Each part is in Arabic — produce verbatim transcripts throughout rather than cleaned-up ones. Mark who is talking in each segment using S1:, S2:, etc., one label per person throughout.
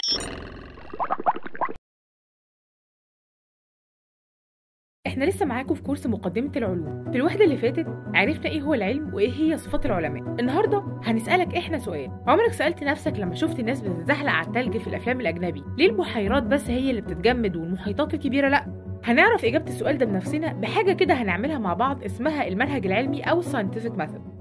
S1: احنا لسه معاكم في كورس مقدمة العلوم. في الوحدة اللي فاتت عرفنا ايه هو العلم وايه هي صفات العلماء. النهارده هنسألك احنا سؤال، عمرك سألت نفسك لما شفت الناس بتتزحلق على التلج في الافلام الاجنبي ليه البحيرات بس هي اللي بتتجمد والمحيطات الكبيرة لا؟ هنعرف اجابة السؤال ده بنفسنا بحاجة كده هنعملها مع بعض اسمها المنهج العلمي او scientific method.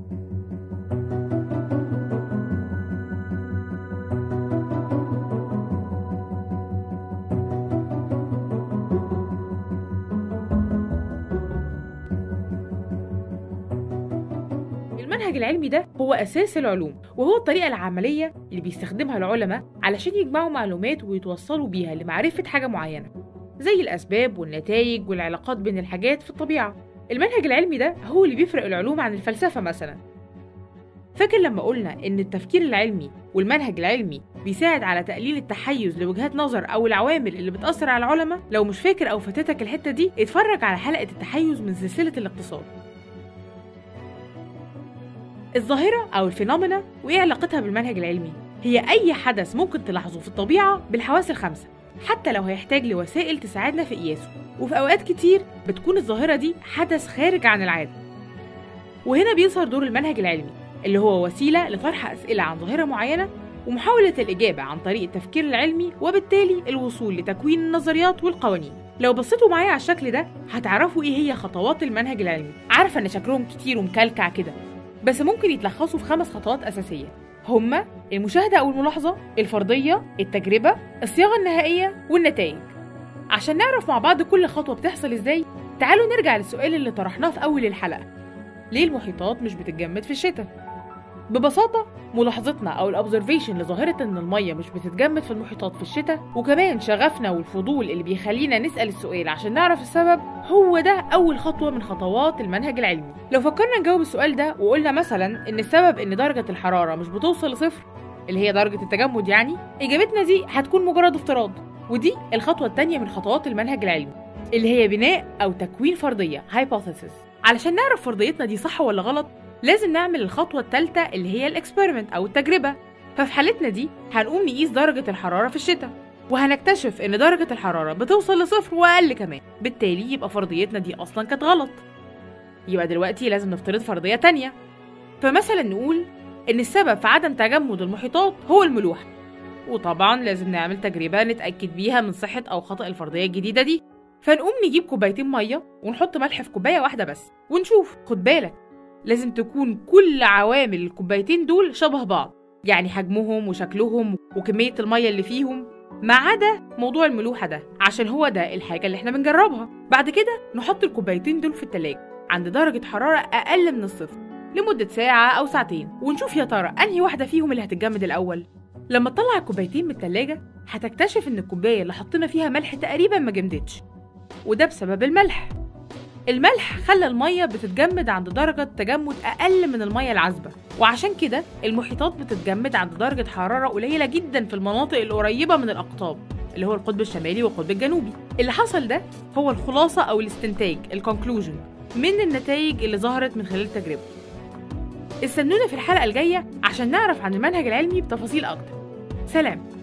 S1: المنهج العلمي ده هو أساس العلوم، وهو الطريقة العملية اللي بيستخدمها العلماء علشان يجمعوا معلومات ويتوصلوا بيها لمعرفة حاجة معينة، زي الأسباب والنتائج والعلاقات بين الحاجات في الطبيعة. المنهج العلمي ده هو اللي بيفرق العلوم عن الفلسفة مثلا. فاكر لما قلنا إن التفكير العلمي والمنهج العلمي بيساعد على تقليل التحيز لوجهات نظر أو العوامل اللي بتأثر على العلماء؟ لو مش فاكر أو فاتتك الحتة دي، اتفرج على حلقة التحيز من سلسلة الاقتصاد. الظاهرة أو الفينومينا وإيه علاقتها بالمنهج العلمي؟ هي أي حدث ممكن تلاحظه في الطبيعة بالحواس الخمسة، حتى لو هيحتاج لوسائل تساعدنا في قياسه، وفي أوقات كتير بتكون الظاهرة دي حدث خارج عن العادة. وهنا بيظهر دور المنهج العلمي اللي هو وسيلة لطرح أسئلة عن ظاهرة معينة ومحاولة الإجابة عن طريق التفكير العلمي، وبالتالي الوصول لتكوين النظريات والقوانين. لو بصيتوا معايا على الشكل ده هتعرفوا إيه هي خطوات المنهج العلمي. عارفة إن شكلهم كتير ومكلكع كده، بس ممكن يتلخصوا في خمس خطوات أساسية، هما المشاهدة أو الملاحظة، الفرضية، التجربة، الصياغة النهائية، والنتائج. عشان نعرف مع بعض كل خطوة بتحصل إزاي، تعالوا نرجع للسؤال اللي طرحناه في أول الحلقة: ليه المحيطات مش بتتجمد في الشتاء؟ ببساطة ملاحظتنا أو الأوبزرفيشن لظاهرة إن المية مش بتتجمد في المحيطات في الشتاء، وكمان شغفنا والفضول اللي بيخلينا نسأل السؤال عشان نعرف السبب، هو ده أول خطوة من خطوات المنهج العلمي. لو فكرنا نجاوب السؤال ده وقلنا مثلا إن السبب إن درجة الحرارة مش بتوصل لصفر، اللي هي درجة التجمد يعني، إجابتنا دي هتكون مجرد افتراض. ودي الخطوة التانية من خطوات المنهج العلمي، اللي هي بناء أو تكوين فرضية hypothesis. علشان نعرف فرضيتنا دي صح ولا غلط، لازم نعمل الخطوة الثالثة اللي هي الاكسبيرمنت أو التجربة. ففي حالتنا دي هنقوم نقيس درجة الحرارة في الشتاء، وهنكتشف إن درجة الحرارة بتوصل لصفر وأقل كمان، بالتالي يبقى فرضيتنا دي أصلا كانت غلط. يبقى دلوقتي لازم نفترض فرضية تانية، فمثلا نقول إن السبب في عدم تجمد المحيطات هو الملوحة، وطبعا لازم نعمل تجربة نتأكد بيها من صحة أو خطأ الفرضية الجديدة دي. فنقوم نجيب كوبايتين مية ونحط ملح في كوباية واحدة بس ونشوف. خد بالك، لازم تكون كل عوامل الكوبايتين دول شبه بعض، يعني حجمهم وشكلهم وكمية المية اللي فيهم، ما عدا موضوع الملوحة ده عشان هو ده الحاجة اللي احنا بنجربها. بعد كده نحط الكوبايتين دول في التلاجة عند درجة حرارة أقل من الصفر لمدة ساعة أو ساعتين، ونشوف يا ترى أنهي واحدة فيهم اللي هتتجمد الأول. لما تطلع الكوبايتين من التلاجة هتكتشف إن الكوباية اللي حطينا فيها ملح تقريبا ما جمدتش، وده بسبب الملح. الملح خلى المية بتتجمد عند درجة تجمد أقل من المية العذبة، وعشان كده المحيطات بتتجمد عند درجة حرارة قليلة جدا في المناطق القريبة من الأقطاب، اللي هو القطب الشمالي والقطب الجنوبي. اللي حصل ده هو الخلاصة أو الاستنتاج الكونكلوجن من النتائج اللي ظهرت من خلال التجربة. استنونا في الحلقة الجاية عشان نعرف عن المنهج العلمي بتفاصيل أكتر. سلام.